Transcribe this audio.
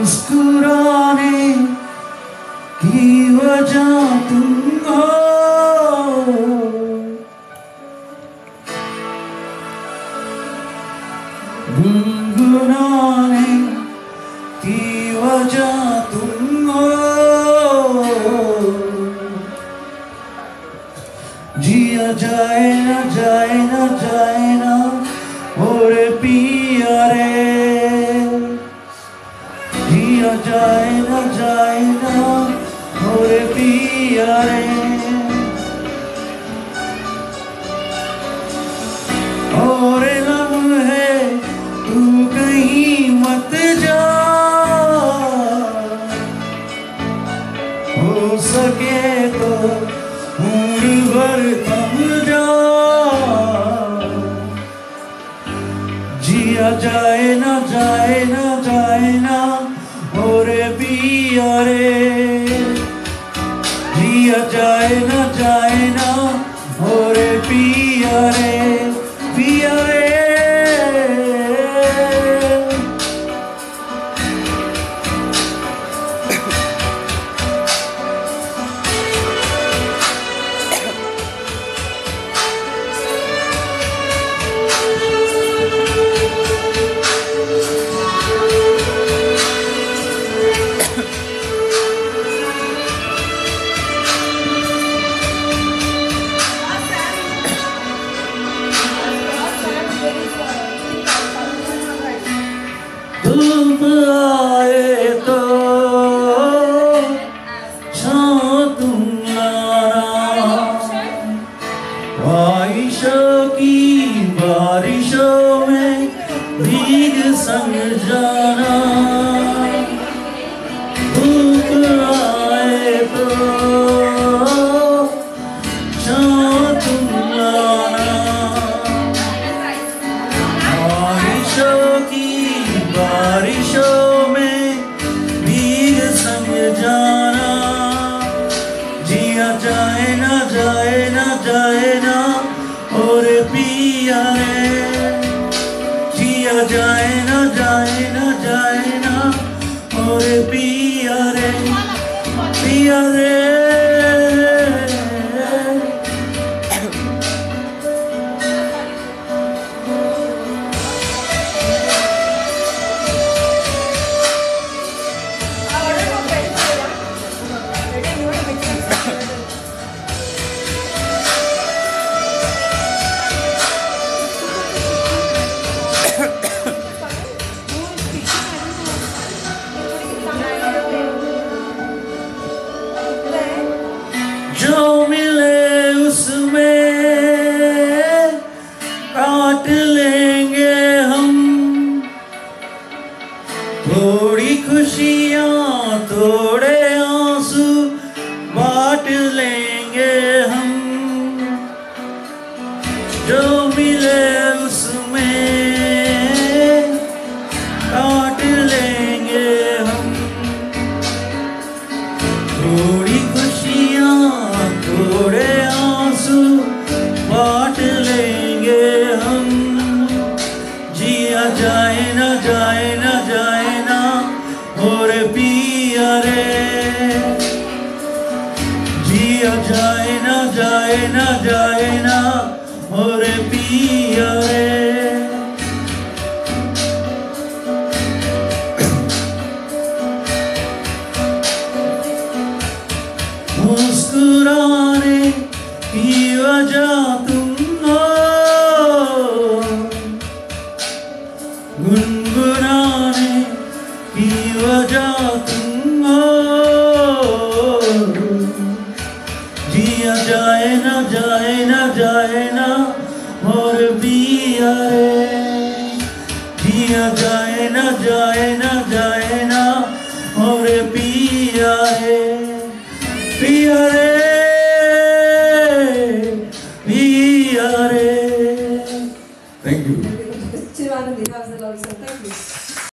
मुस्कुराने की वजह तुम हो, गुनगुनाने की वजह तुम हो। जिया जाए ना जाए ना जाए ना और पिया रे, जिया जाए ना और पिया रे। और लम्हे तू कहीं मत जा, हो सके तो उम्र भर थम जा। जिया जाए ना जाए ना जाए ना और पिया रे, जिया जाए ना और पिया रे, पिया रे। धूप आए तो छाँव तुम लाना, ख्वाहिशों की बारिशों में भीग संग जाना। धूप आए तो छाँव तुम लाना, ख्वाहिशों की बारिशों में भीग संग जाना। जिया जाए ना जाए ना और पिया रे, जिया जाए ना जाए ना और पिया रे, पिया रे। जो मिले उसमें काट लेंगे हम, थोड़ी खुशियाँ थोड़े आंसू बांट लेंगे हम। जो मिले उसमें काट लेंगे हम, थोड़ी खुशियाँ थोड़े आंसू बांट लेंगे हम। जिया जाए ना और पिया रे, जिया जाए ना और पिया रे। मुस्कुराने की वजह तू